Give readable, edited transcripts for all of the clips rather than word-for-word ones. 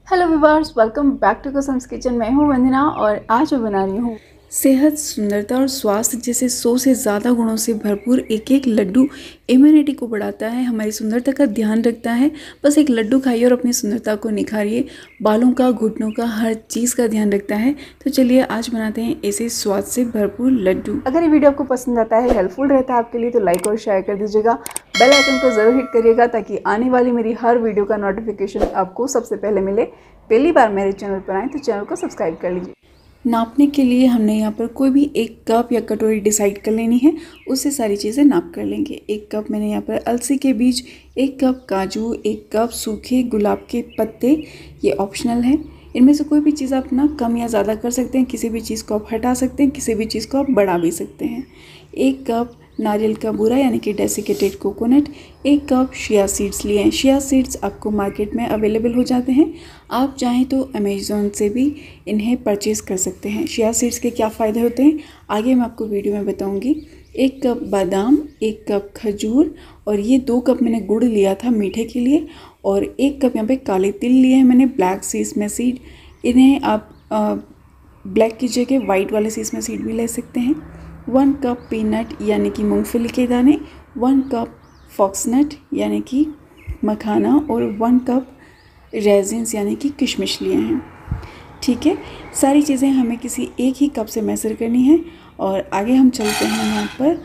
Hello viewers, welcome back to कसम्स kitchen. मैं हूं वंदना और आज मैं बना रही हूं सेहत, सुंदरता और स्वास्थ्य जैसे 100 से ज़्यादा गुणों से भरपूर एक एक लड्डू। इम्यूनिटी को बढ़ाता है, हमारी सुंदरता का ध्यान रखता है। बस एक लड्डू खाइए और अपनी सुंदरता को निखारिए। बालों का, घुटनों का, हर चीज़ का ध्यान रखता है। तो चलिए आज बनाते हैं ऐसे स्वाद से भरपूर लड्डू। अगर ये वीडियो आपको पसंद आता है, हेल्पफुल रहता है आपके लिए, तो लाइक और शेयर कर दीजिएगा। बेल आइकन को ज़रूर हिट करिएगा ताकि आने वाली मेरी हर वीडियो का नोटिफिकेशन आपको सबसे पहले मिले। पहली बार मेरे चैनल पर आए तो चैनल को सब्सक्राइब कर लीजिए। नापने के लिए हमने यहाँ पर कोई भी एक कप या कटोरी डिसाइड कर लेनी है, उससे सारी चीज़ें नाप कर लेंगे। एक कप मैंने यहाँ पर अलसी के बीज, एक कप काजू, एक कप सूखे गुलाब के पत्ते, ये ऑप्शनल है। इनमें से कोई भी चीज़ आप ना कम या ज़्यादा कर सकते हैं, किसी भी चीज़ को आप हटा सकते हैं, किसी भी चीज़ को आप बढ़ा भी सकते हैं। एक कप नारियल का बूरा यानी कि डेसिकेटेड कोकोनट, एक कप शिया सीड्स लिए हैं। शिया सीड्स आपको मार्केट में अवेलेबल हो जाते हैं, आप चाहें तो अमेज़ॉन से भी इन्हें परचेज़ कर सकते हैं। शिया सीड्स के क्या फ़ायदे होते हैं आगे मैं आपको वीडियो में बताऊंगी। एक कप बादाम, एक कप खजूर और ये 2 कप मैंने गुड़ लिया था मीठे के लिए, और एक कप यहाँ पे काले तिल लिए हैं मैंने, ब्लैक सीसमे सीड। इन्हें आप ब्लैक की जगह वाइट वाले सीसमे सीड भी ले सकते हैं। 1 कप पीनट यानी कि मूंगफली के दाने, 1 कप फॉक्सनट यानी कि मखाना और 1 कप रेजिन्स यानी कि किशमिश लिए हैं। ठीक है, सारी चीज़ें हमें किसी एक ही कप से मेज़र करनी है। और आगे हम चलते हैं यहाँ पर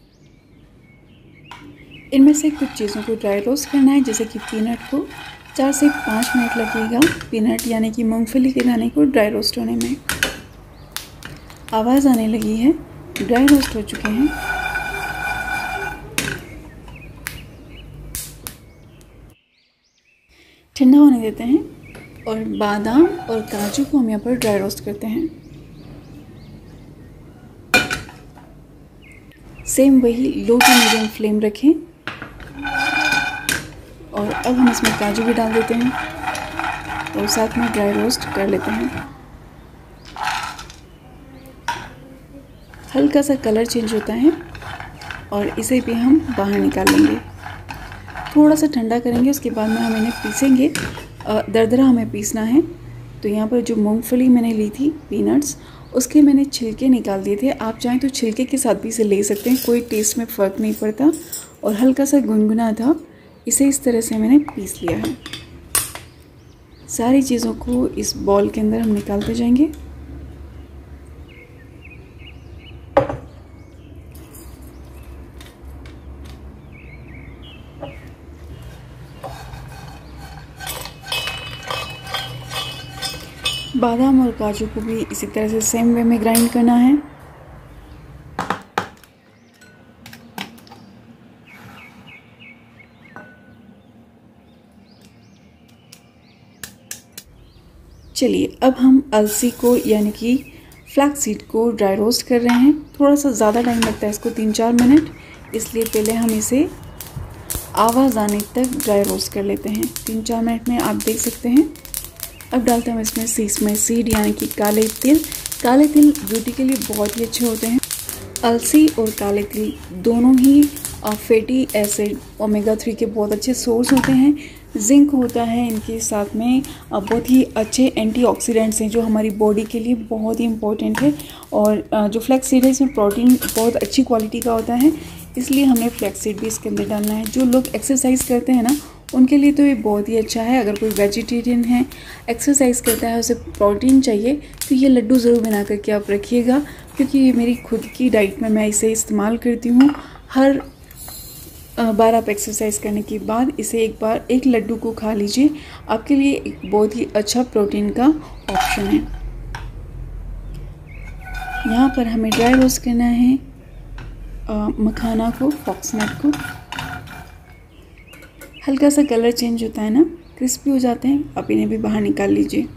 इनमें से कुछ चीज़ों को ड्राई रोस्ट करना है। जैसे कि पीनट को 4 से 5 मिनट लगेगा, पीनट यानी कि मूंगफली के दाने को ड्राई रोस्ट होने में। आवाज़ आने लगी है, ड्राई रोस्ट हो चुके हैं। ठंडा होने देते हैं और बादाम और काजू को हम यहाँ पर ड्राई रोस्ट करते हैं। सेम वही लो टू मीडियम फ्लेम रखें। और अब हम इसमें काजू भी डाल देते हैं और साथ में ड्राई रोस्ट कर लेते हैं। हल्का सा कलर चेंज होता है और इसे भी हम बाहर निकाल लेंगे। थोड़ा सा ठंडा करेंगे, उसके बाद में हम इन्हें पीसेंगे। दरदरा हमें पीसना है। तो यहाँ पर जो मूंगफली मैंने ली थी, पीनट्स, उसके मैंने छिलके निकाल दिए थे। आप चाहें तो छिलके के साथ भी इसे ले सकते हैं, कोई टेस्ट में फ़र्क नहीं पड़ता। और हल्का सा गुनगुना था, इसे इस तरह से मैंने पीस लिया है। सारी चीज़ों को इस बॉल के अंदर हम निकालते जाएंगे। बादाम और काजू को भी इसी तरह से सेम वे में ग्राइंड करना है। चलिए अब हम अलसी को यानी कि फ्लैक्स सीड को ड्राई रोस्ट कर रहे हैं। थोड़ा सा ज़्यादा टाइम लगता है इसको, 3-4 मिनट, इसलिए पहले हम इसे आवाज़ आने तक ड्राई रोस्ट कर लेते हैं। 3-4 मिनट में आप देख सकते हैं। अब डालते हैं हम इसमें सीसमे सीड यानी कि काले तिल। काले तिल ब्यूटी के लिए बहुत ही अच्छे होते हैं। अलसी और काले तिल दोनों ही फैटी एसिड ओमेगा 3 के बहुत अच्छे सोर्स होते हैं। जिंक होता है इनके साथ में, बहुत ही अच्छे एंटीऑक्सीडेंट्स हैं जो हमारी बॉडी के लिए बहुत ही इम्पोर्टेंट है। और जो फ्लैक्स सीड है इसमें प्रोटीन बहुत अच्छी क्वालिटी का होता है, इसलिए हमें फ्लैक्स सीड भी इसके अंदर डालना है। जो लोग एक्सरसाइज करते हैं ना, उनके लिए तो ये बहुत ही अच्छा है। अगर कोई वेजिटेरियन है, एक्सरसाइज करता है, उसे प्रोटीन चाहिए, तो ये लड्डू ज़रूर बना करके आप रखिएगा, क्योंकि ये मेरी खुद की डाइट में मैं इसे इस्तेमाल करती हूँ। हर बार आप एक्सरसाइज करने के बाद इसे एक लड्डू को खा लीजिए, आपके लिए एक बहुत ही अच्छा प्रोटीन का ऑप्शन है। यहाँ पर हमें ड्राई रोस्ट करना है मखाना को, फॉक्सनट को। हल्का सा कलर चेंज होता है ना, क्रिस्पी हो जाते हैं। आप इन्हें भी बाहर निकाल लीजिए।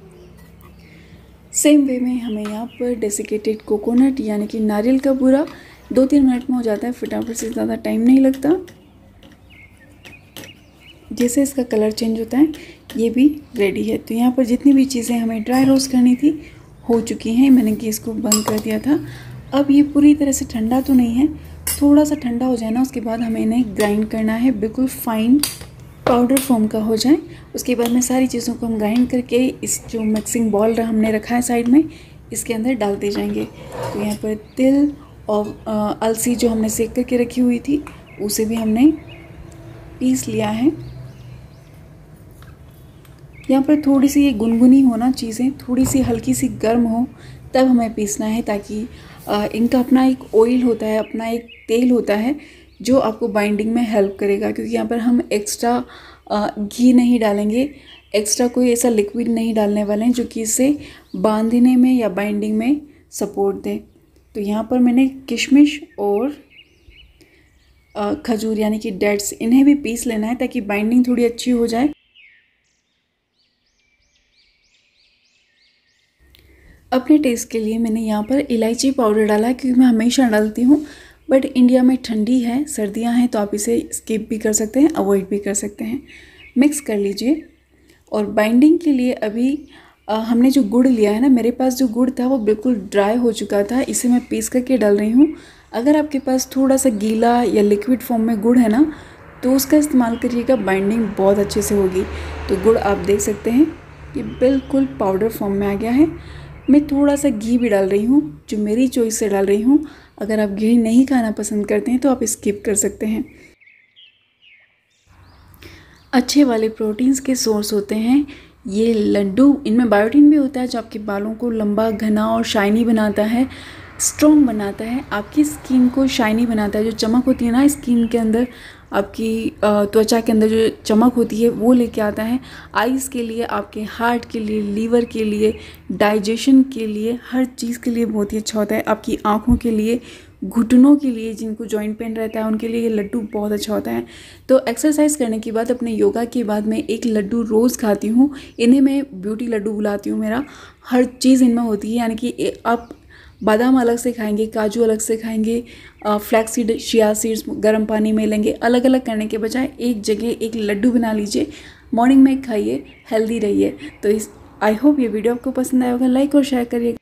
सेम वे में हमें यहाँ पर डेसिकेटेड कोकोनट यानी कि नारियल का बूरा 2-3 मिनट में हो जाता है, फटाफट से, ज़्यादा टाइम नहीं लगता। जैसे इसका कलर चेंज होता है ये भी रेडी है। तो यहाँ पर जितनी भी चीज़ें हमें ड्राई रोस्ट करनी थी हो चुकी हैं। मैंने गैस को बंद कर दिया था। अब ये पूरी तरह से ठंडा तो नहीं है, थोड़ा सा ठंडा हो जाए ना, उसके बाद हमें इन्हें ग्राइंड करना है बिल्कुल फाइन पाउडर फॉर्म का हो जाए उसके बाद में सारी चीज़ों को हम ग्राइंड करके इस जो मिक्सिंग बॉल हमने रखा है साइड में इसके अंदर डालते जाएंगे। तो यहाँ पर तिल और अलसी जो हमने सेक करके रखी हुई थी उसे भी हमने पीस लिया है। यहाँ पर थोड़ी सी ये गुनगुनी होना चीज़ें थोड़ी सी हल्की सी गर्म हो तब हमें पीसना है, ताकि इनका अपना एक ऑयल होता है, अपना एक तेल होता है जो आपको बाइंडिंग में हेल्प करेगा। क्योंकि यहाँ पर हम एक्स्ट्रा घी नहीं डालेंगे, एक्स्ट्रा कोई ऐसा लिक्विड नहीं डालने वाले हैं जो कि इसे बांधने में या बाइंडिंग में सपोर्ट दे। तो यहाँ पर मैंने किशमिश और खजूर यानी कि डेट्स इन्हें भी पीस लेना है ताकि बाइंडिंग थोड़ी अच्छी हो जाए। अपने टेस्ट के लिए मैंने यहाँ पर इलायची पाउडर डाला क्योंकि मैं हमेशा डालती हूँ, बट इंडिया में ठंडी है, सर्दियाँ हैं, तो आप इसे स्किप भी कर सकते हैं, अवॉइड भी कर सकते हैं। मिक्स कर लीजिए। और बाइंडिंग के लिए अभी हमने जो गुड़ लिया है ना, मेरे पास जो गुड़ था वो बिल्कुल ड्राई हो चुका था, इसे मैं पीस करके डाल रही हूँ। अगर आपके पास थोड़ा सा गीला या लिक्विड फॉर्म में गुड़ है ना तो उसका इस्तेमाल करिएगा, बाइंडिंग बहुत अच्छे से होगी। तो गुड़ आप देख सकते हैं ये बिल्कुल पाउडर फॉर्म में आ गया है। मैं थोड़ा सा घी भी डाल रही हूँ, जो मेरी चॉइस से डाल रही हूँ। अगर आप घी नहीं खाना पसंद करते हैं तो आप स्किप कर सकते हैं। अच्छे वाले प्रोटीन्स के सोर्स होते हैं ये लड्डू, इनमें बायोटिन भी होता है जो आपके बालों को लंबा, घना और शाइनी बनाता है, स्ट्रॉन्ग बनाता है, आपकी स्किन को शाइनी बनाता है। जो चमक होती है ना स्किन के अंदर, आपकी त्वचा के अंदर जो चमक होती है वो लेके आता है। आइज़ के लिए, आपके हार्ट के लिए, लीवर के लिए, डाइजेशन के लिए, हर चीज़ के लिए बहुत ही अच्छा होता है। आपकी आँखों के लिए, घुटनों के लिए, जिनको जॉइंट पेन रहता है उनके लिए ये लड्डू बहुत अच्छा होता है। तो एक्सरसाइज करने के बाद, अपने योगा के बाद मैं एक लड्डू रोज़ खाती हूँ। इन्हें मैं ब्यूटी लड्डू बुलाती हूँ। मेरा हर चीज़ इनमें होती है, यानी कि आप बादाम अलग से खाएंगे, काजू अलग से खाएंगे, फ्लैक्स सीड, चिया सीड्स गर्म पानी में लेंगे। अलग अलग करने के बजाय एक जगह एक लड्डू बना लीजिए, मॉर्निंग में खाइए, हेल्दी रहिए। तो आई होप ये वीडियो आपको पसंद आया होगा। लाइक और शेयर करिए।